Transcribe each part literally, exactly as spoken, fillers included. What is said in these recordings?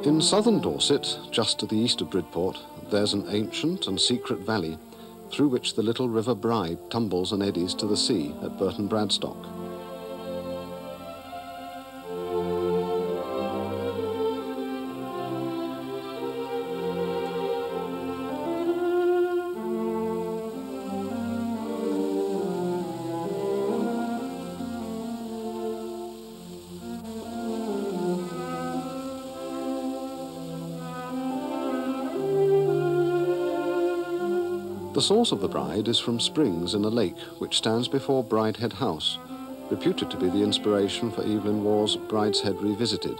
In southern Dorset, just to the east of Bridport, there's an ancient and secret valley through which the little River Bride tumbles and eddies to the sea at Burton Bradstock. The source of the Bride is from springs in a lake which stands before Bridehead House, reputed to be the inspiration for Evelyn Waugh's Brideshead Revisited.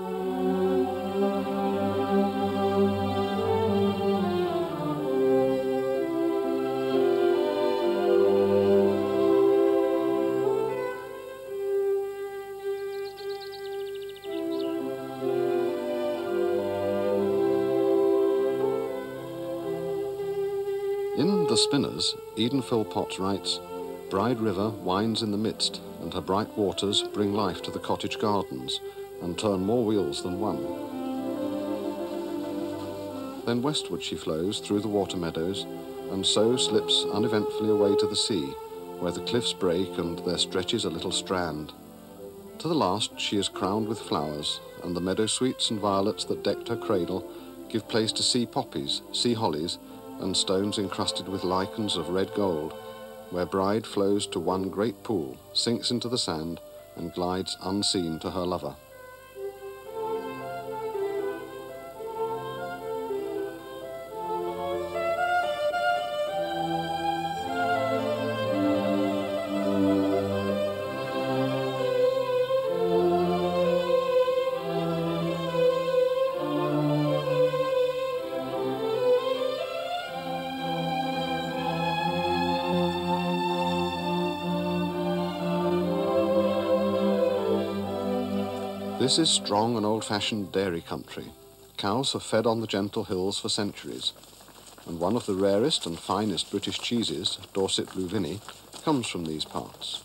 In The Spinners, Eden Philpott writes, "Bride River winds in the midst, and her bright waters bring life to the cottage gardens and turn more wheels than one." Then westward she flows through the water meadows, and so slips uneventfully away to the sea, where the cliffs break and there stretches a little strand. To the last she is crowned with flowers, and the meadow sweets and violets that decked her cradle give place to sea poppies, sea hollies, and stones encrusted with lichens of red gold, where Bride flows to one great pool, sinks into the sand, and glides unseen to her lover. This is strong and old-fashioned dairy country. Cows have fed on the gentle hills for centuries, and one of the rarest and finest British cheeses, Dorset Blue Vinny, comes from these parts.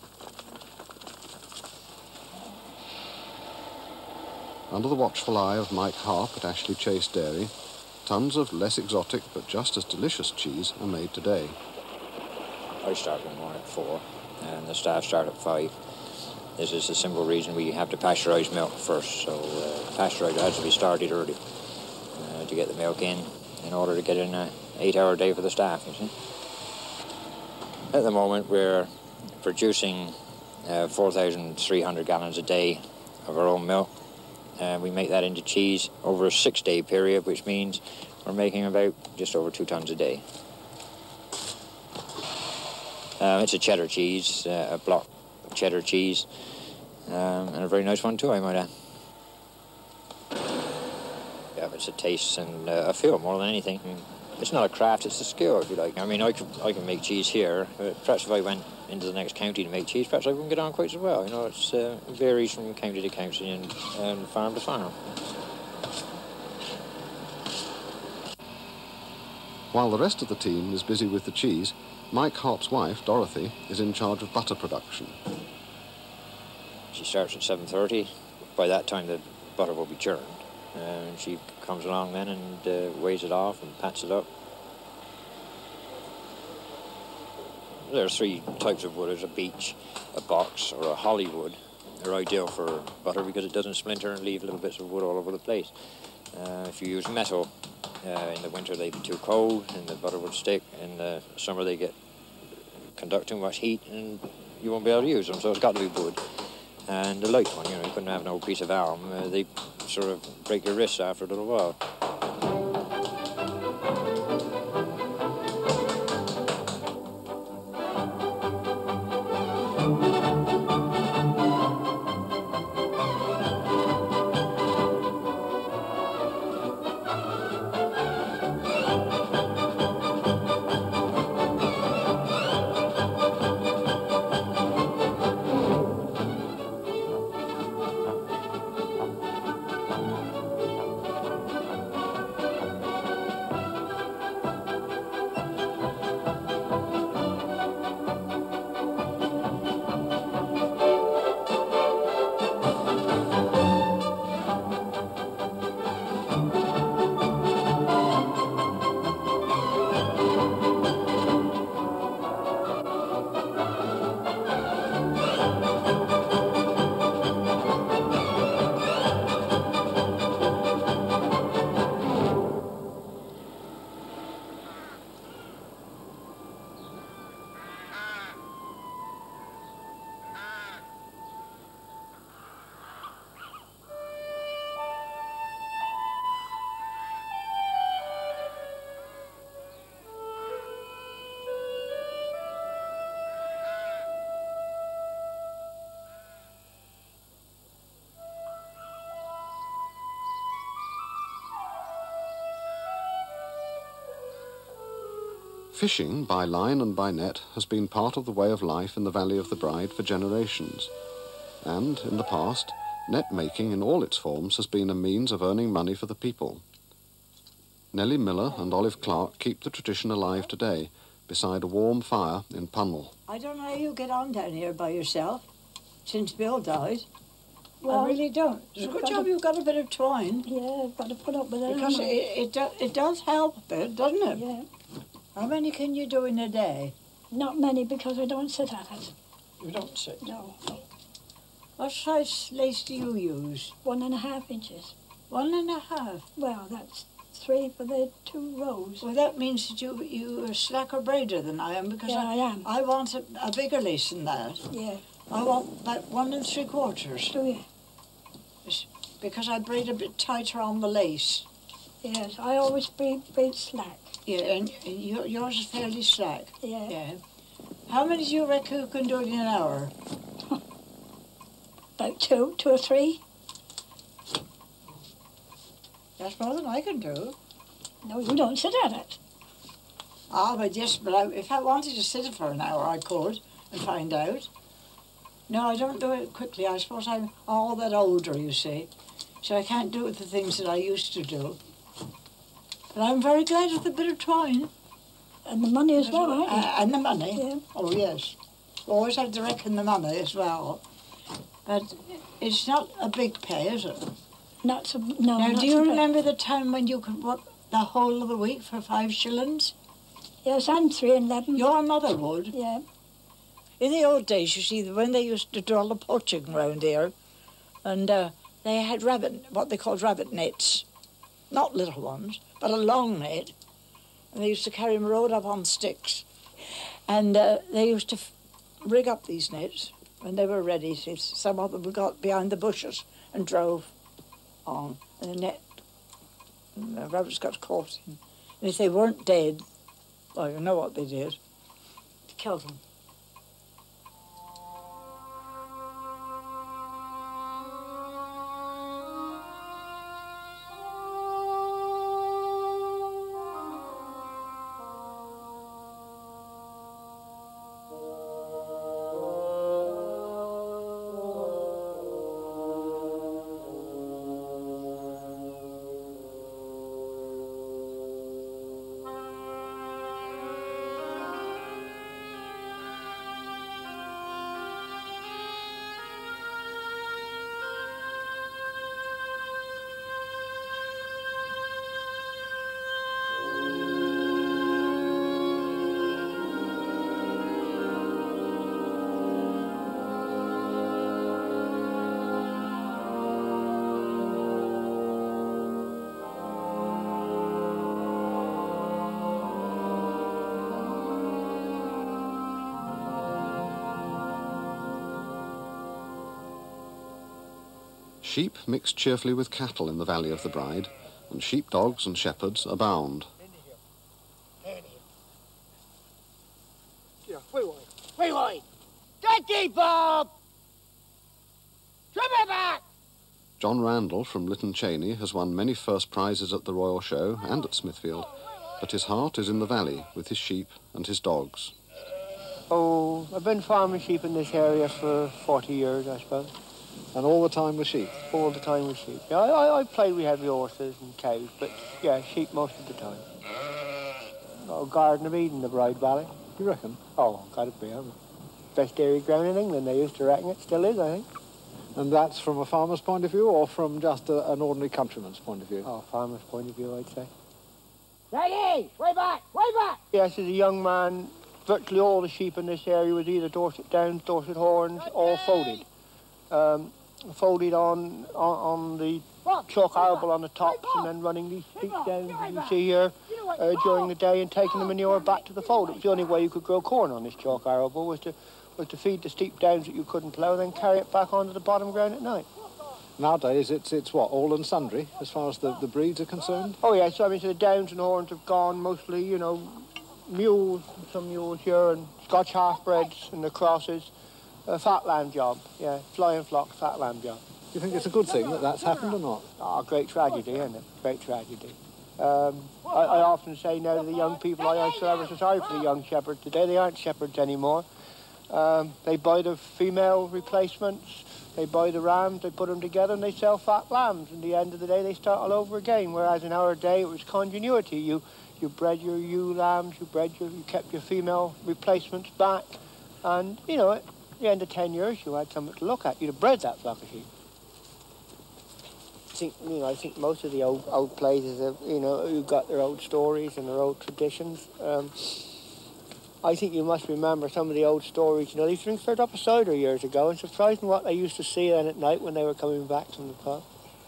Under the watchful eye of Mike Harp at Ashley Chase Dairy, tons of less exotic but just as delicious cheese are made today. I start in the morning at four, and the staff start at five. This is the simple reason we have to pasteurise milk first, so uh, pasteuriser has to be started early uh, to get the milk in, in order to get in an eight-hour day for the staff, you see. At the moment we're producing uh, four thousand three hundred gallons a day of our own milk. Uh, we make that into cheese over a six-day period, which means we're making about just over two tons a day. Um, it's a cheddar cheese, uh, a block cheddar cheese, um, and a very nice one too, I might add. Yeah, it's a taste and uh, a feel more than anything. It's not a craft, it's a skill, if you like. I mean, I, could, I can make cheese here, but perhaps if I went into the next county to make cheese, perhaps I wouldn't get on quite so well. You know, it's, uh, it varies from county to county and, and farm to farm. While the rest of the team is busy with the cheese, Mike Harp's wife, Dorothy, is in charge of butter production. She starts at seven thirty. By that time, the butter will be churned. And she comes along then and uh, weighs it off and pats it up. There are three types of wood. There's a beech, a box, or a holly wood. They're ideal for butter because it doesn't splinter and leave little bits of wood all over the place. Uh, if you use metal, uh, in the winter they'd be too cold and the butter would stick. In the summer they get conduct too much heat and you won't be able to use them, so it's got to be wood. And the light one, you know, you couldn't have no piece of alum. Uh, they sort of break your wrists after a little while. Fishing by line and by net has been part of the way of life in the Valley of the Bride for generations. And, in the past, net making in all its forms has been a means of earning money for the people. Nellie Miller and Olive Clark keep the tradition alive today, beside a warm fire in Punnell. I don't know how you get on down here by yourself, since Bill died. Well, I really don't. It's a good job you've got a bit of twine. Yeah, I've got to put up with it. Because it, it, do, it does help a bit, doesn't it? Yeah. How many can you do in a day? Not many, because I don't sit at it. You don't sit? No. What size lace do you use? One and a half inches. One and a half? Well, that's three for the two rows. Well, that means that you, you are slacker braider than I am, because Yeah, I, I am. I want a, a bigger lace than that. Yeah. I want about one and three quarters. Do you? Because I braid a bit tighter on the lace. Yes, I always braid, braid slack. Yeah, and, and your, yours is fairly slack. Yeah. Yeah. How many do you reckon you can do it in an hour? About two, two or three. That's more than I can do. No, you don't sit at it. Ah, but yes, but I, if I wanted to sit it for an hour, I could and find out. No, I don't do it quickly. I suppose I'm all that older, you see, so I can't do it the things that I used to do. But I'm very glad with a bit of twine. And the money as well, aren't you? Uh, and the money. Yeah. Oh, yes. Always have to reckon the money as well. But it's not a big pay, is it? Not so, no, Now, not do you so bad. remember the time when you could work the whole of the week for five shillings? Yes, I'm three and eleven. Your mother would. Yeah. In the old days, you see, when they used to do all the poaching round here, and uh, they had rabbit, what they called rabbit nets. Not little ones, but a long net. And they used to carry them rode up on sticks. And uh, they used to f rig up these nets when they were ready. See, some of them got behind the bushes and drove on. And the net, and the rabbits got caught. And if they weren't dead, well, you know what they did, to kill them. Sheep mix cheerfully with cattle in the Valley of the Bride, and sheepdogs and shepherds abound. Wait, wait! Steady, Bob! Trim it back! John Randall from Lytton Cheney has won many first prizes at the Royal Show and at Smithfield, but his heart is in the valley with his sheep and his dogs. Oh, I've been farming sheep in this area for forty years, I suppose. And all the time with sheep? All the time with sheep. Yeah, I, I, I play with heavy horses and cows, but yeah, sheep most of the time. Oh, Garden of Eden, the Bride Valley. You reckon? Oh, got it be. Best dairy ground in England, they used to reckon it. Still is, I think. And that's from a farmer's point of view or from just a, an ordinary countryman's point of view? Oh, farmer's point of view, I'd say. Ready! Way back! Way back! Yes, as a young man, virtually all the sheep in this area was either Dorset Downs, Dorset Horns, or folded. Um, folded on, on on the chalk arable on the tops and then running these steep downs as you see here uh, during the day and taking the manure back to the fold. It was the only way you could grow corn on this chalk arable was to was to feed the steep downs that you couldn't plough and then carry it back onto the bottom ground at night. Nowadays it's it's what, all and sundry as far as the, the breeds are concerned? Oh yeah, so I mean so the downs and horns have gone mostly, you know, mules, some mules here and Scotch half-breds and the crosses. A fat lamb job, yeah, flying flock, fat lamb job. Do you think it's a good thing that that's happened or not? Oh, great tragedy, isn't it? Great tragedy. Um, I, I often say now to the young people, I am so ever so sorry for the young shepherds today. They aren't shepherds anymore. Um, they buy the female replacements, they buy the rams, they put them together and they sell fat lambs. And at the end of the day, they start all over again. Whereas in our day, it was continuity. You you bred your ewe lambs, you bred your, you kept your female replacements back. And, you know, at the end of ten years, you had something to look at. You'd have bred that flock of sheep. I think, you know, I think most of the old old places have, you know, who've got their old stories and their old traditions. Um, I think you must remember some of the old stories. You know, they used to drink third up of cider years ago, and surprising what they used to see then at night when they were coming back from the pub.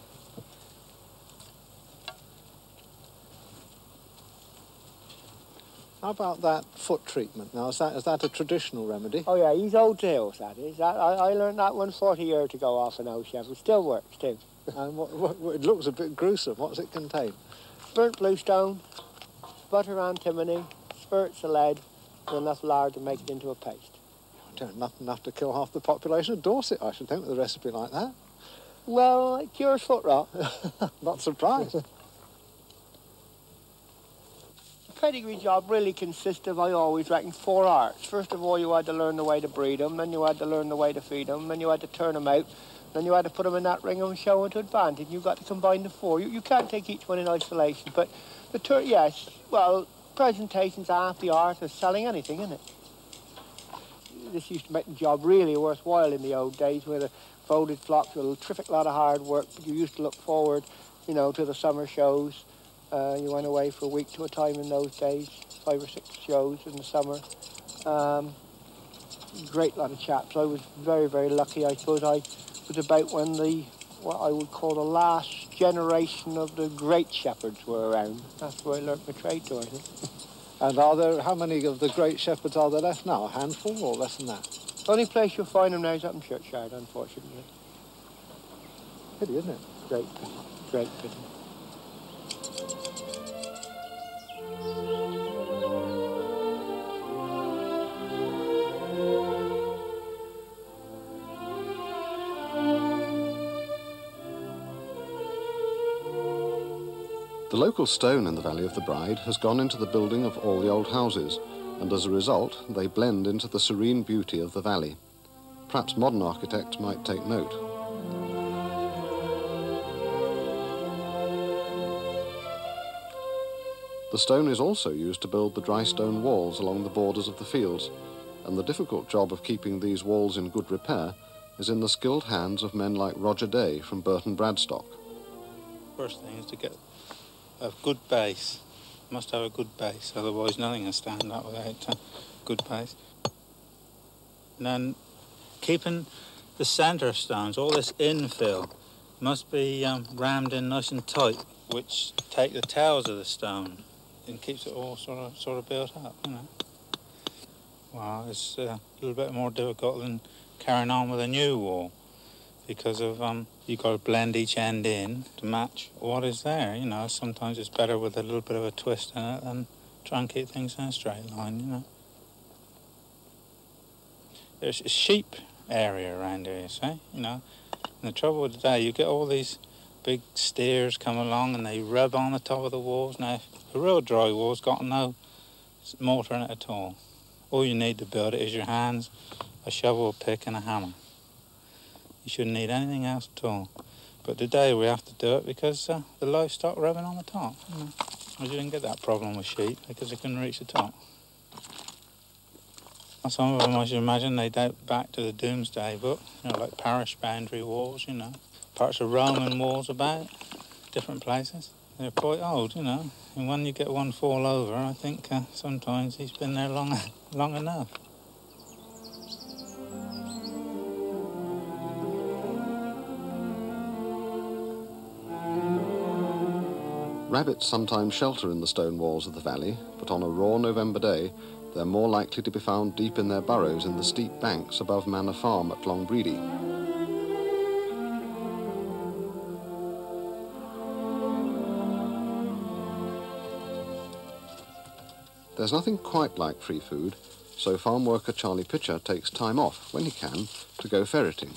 How about that foot treatment? Now, is that is that a traditional remedy? Oh yeah, he's old to hills, that is. That, I, I learned that one forty years ago off an old chef. It still works too. And what, what, what, it looks a bit gruesome. What does it contain? Burnt bluestone, butter antimony, spirits of lead, and enough lard to make it into a paste. Don't, nothing enough to kill half the population of Dorset, I should think, with a recipe like that. Well, it cures foot rot. Not surprised. The pedigree job really consists of, I always reckon, four arts. First of all, you had to learn the way to breed them, then you had to learn the way to feed them, then you had to turn them out, then you had to put them in that ring and show them to advantage. You've got to combine the four. You, you can't take each one in isolation, but the tur yes, well, presentation's half the art of selling anything, isn't it? This used to make the job really worthwhile in the old days, where the folded flocks were a terrific lot of hard work, but you used to look forward, you know, to the summer shows. Uh, you went away for a week to a time in those days, five or six shows in the summer. Um, great lot of chaps. I was very, very lucky. I suppose I was about when the, what I would call the last generation of the great shepherds were around. That's where I learnt my trade to, I think. And are there, how many of the great shepherds are there left now? A handful or less than that? The only place you'll find them now is up in Churchyard, unfortunately. Pity, isn't it? Great, great pity. The local stone in the Valley of the Bride has gone into the building of all the old houses, and as a result, they blend into the serene beauty of the valley. Perhaps modern architects might take note. The stone is also used to build the dry stone walls along the borders of the fields, and the difficult job of keeping these walls in good repair is in the skilled hands of men like Roger Day from Burton Bradstock. First thing is to get a good base. Must have a good base, otherwise nothing can stand up without a good base. And then keeping the centre stones, all this infill, must be um, rammed in nice and tight, which take the tails of the stone and keeps it all sort of sort of built up, you know. Well, it's uh, a little bit more difficult than carrying on with a new wall, because of um, you've got to blend each end in to match what is there, you know. Sometimes it's better with a little bit of a twist in it than try and keep things in a straight line, you know. There's a sheep area around here, you see, you know. And the trouble with today, you get all these big steers come along and they rub on the top of the walls. Now, a real dry wall's got no mortar in it at all. All you need to build it is your hands, a shovel, a pick and a hammer. You shouldn't need anything else at all. But today we have to do it because uh, the livestock rubbing on the top. You know. You didn't get that problem with sheep because they couldn't reach the top. Some of them, I should imagine, they date back to the Doomsday Book, you know, like parish boundary walls, you know. Parts of Roman walls about, different places. They're quite old, you know. And when you get one fall over, I think uh, sometimes he's been there long, long enough. Rabbits sometimes shelter in the stone walls of the valley, but on a raw November day, they're more likely to be found deep in their burrows in the steep banks above Manor Farm at Longbredy. There's nothing quite like free food, so farm worker Charlie Pitcher takes time off, when he can, to go ferreting.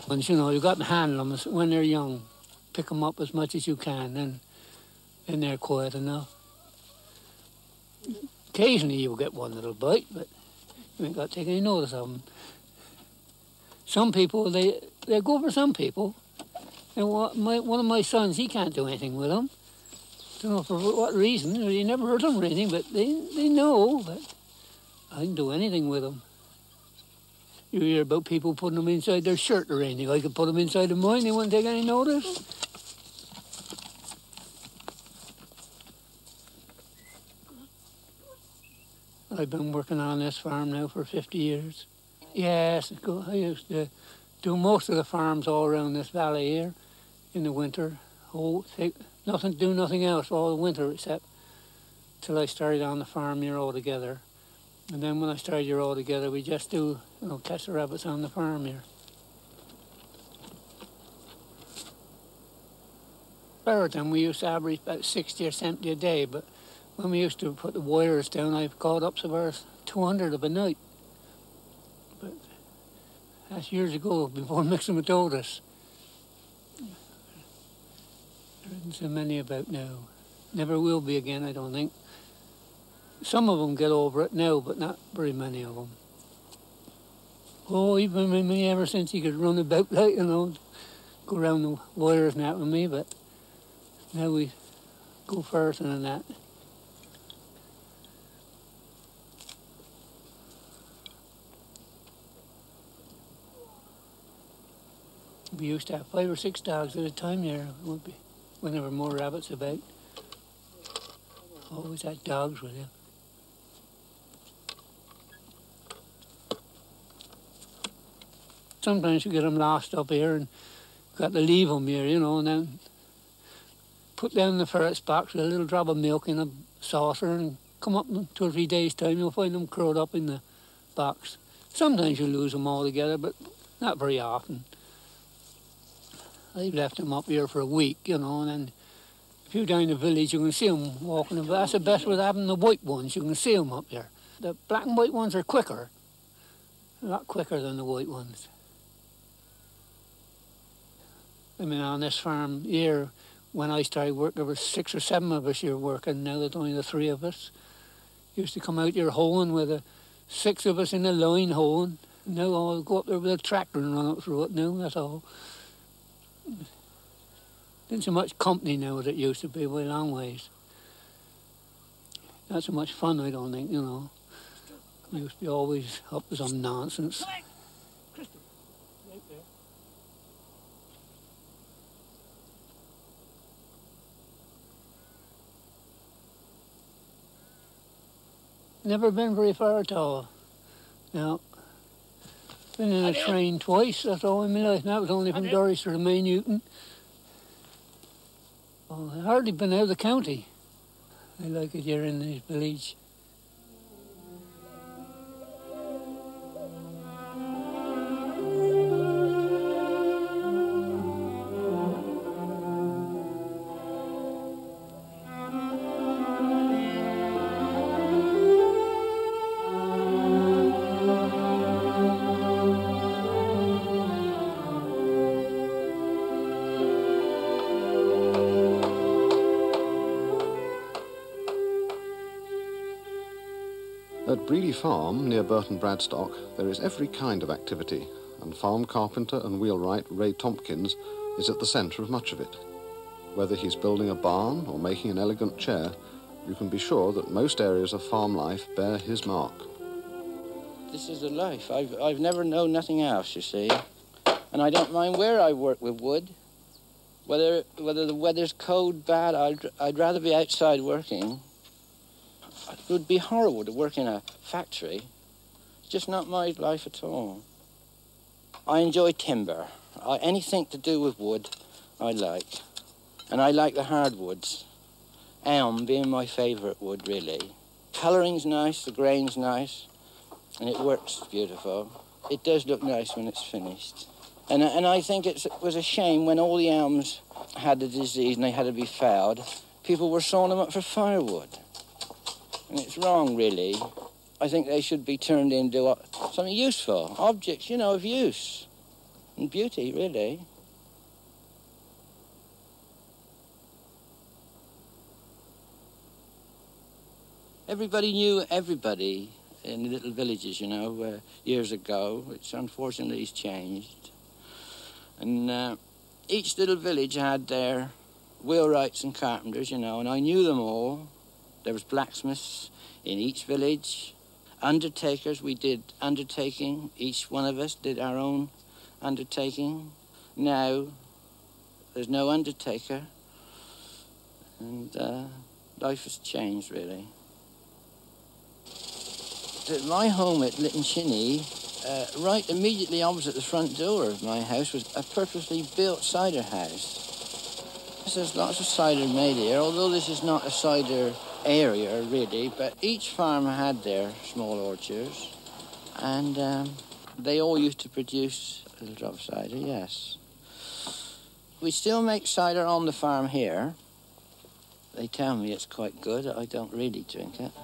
And, you know, you've got to handle them when they're young. Pick them up as much as you can, and then they're quiet enough. Occasionally you'll get one little bite, but you ain't got to take any notice of them. Some people, they, they go for some people. And what, my, one of my sons, he can't do anything with them. Don't know for what reason. He never hurt them or anything, but they, they know that I can do anything with them. You hear about people putting them inside their shirt or anything. I could put them inside of mine, they wouldn't take any notice. I've been working on this farm now for fifty years. Yes, I used to do most of the farms all around this valley here in the winter. Oh, take, nothing, do nothing else all the winter except till I started on the farm here altogether. And then when I started here altogether, we just do, you know, catch the rabbits on the farm here. Ferreting, we used to average about sixty or seventy a day, but when we used to put the wires down, I've caught up to about two hundred of a night. But that's years ago, before myxomatosis. There isn't so many about now. Never will be again, I don't think. Some of them get over it now, but not very many of them. Oh, he's been with me ever since he could run about, like, you know, go around the wires and that with me, but now we go first and that. We used to have five or six dogs at a time here, would be, when there were more rabbits about. Always had dogs with you. Sometimes you get them lost up here and got to leave them here, you know, and then put down the ferret's box with a little drop of milk in a saucer and come up in two or three days' time, you'll find them curled up in the box. Sometimes you lose them altogether, but not very often. I've left them up here for a week, you know, and then if you're down the village, you can see them walking about. That's the best with having the white ones. You can see them up here. The black and white ones are quicker, a lot quicker than the white ones. I mean, on this farm here, when I started work, there were six or seven of us here working. Now there's only the three of us. Used to come out here hoeing with the six of us in a line hoeing. Now I'll go up there with a tractor and run up through it now, that's all. Isn't so much company now as it used to be by long ways. Not so much fun, I don't think, you know. We used to be always up with some nonsense. Never been very far at all. No. Been in a train twice, that's all in my life. And that was only from Doris to Main Newton. Well, I've hardly been out of the county. I like it here in this village. At Breedy Farm, near Burton Bradstock, there is every kind of activity, and farm carpenter and wheelwright Ray Tompkins is at the centre of much of it. Whether he's building a barn or making an elegant chair, you can be sure that most areas of farm life bear his mark. This is the life. I've, I've never known nothing else, you see. And I don't mind where I work with wood. Whether, whether the weather's cold, bad, I'd, I'd rather be outside working. It would be horrible to work in a factory. It's just not my life at all. I enjoy timber. I, anything to do with wood, I like. And I like the hardwoods. Elm being my favourite wood, really. Colouring's nice, the grain's nice, and it works beautiful. It does look nice when it's finished. And, and I think it's, it was a shame when all the elms had the disease and they had to be felled, people were sawing them up for firewood. And it's wrong, really. I think they should be turned into something useful, objects, you know, of use. and beauty, really. Everybody knew everybody in the little villages, you know, uh, years ago, which unfortunately has changed. And uh, each little village had their wheelwrights and carpenters, you know, and I knew them all. There was blacksmiths in each village. Undertakers, we did undertaking. Each one of us did our own undertaking. Now, there's no undertaker. And uh, life has changed, really. My home at Litton Chinney, uh, right immediately opposite the front door of my house, was a purposely built cider house. There's lots of cider made here, although this is not a cider area, really, but each farm had their small orchards, and um, they all used to produce a little drop of cider, yes. We still make cider on the farm here. They tell me it's quite good. I don't really drink it.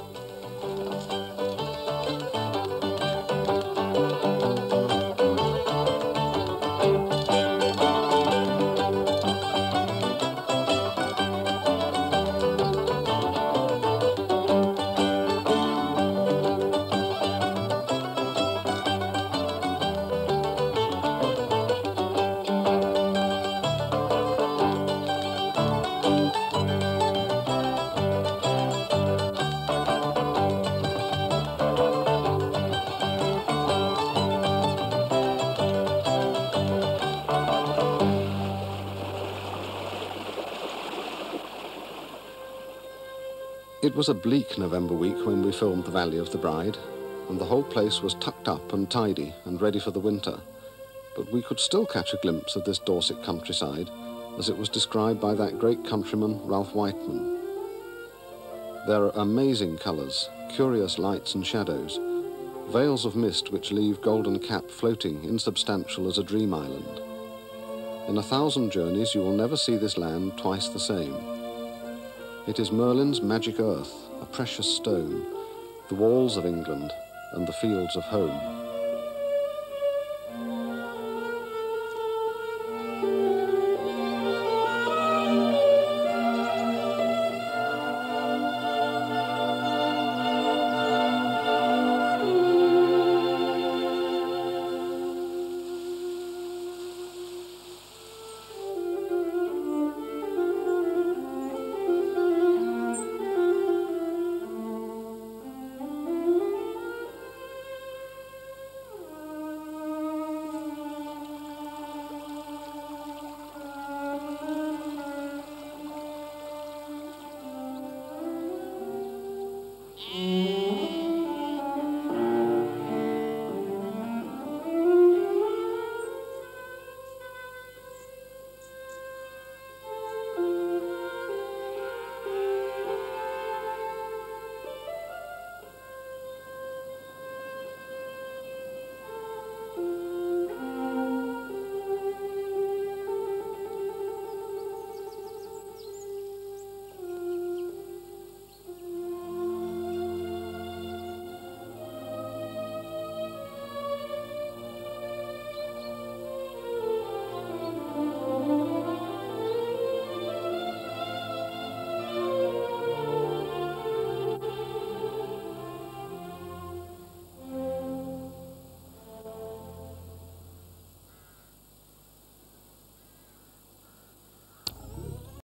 It was a bleak November week when we filmed The Valley of the Bride, and the whole place was tucked up and tidy and ready for the winter. But we could still catch a glimpse of this Dorset countryside as it was described by that great countryman, Ralph Whiteman. There are amazing colours, curious lights and shadows, veils of mist which leave Golden Cap floating insubstantial as a dream island. In a thousand journeys you will never see this land twice the same. It is Merlin's magic earth, a precious stone, the walls of England and the fields of home.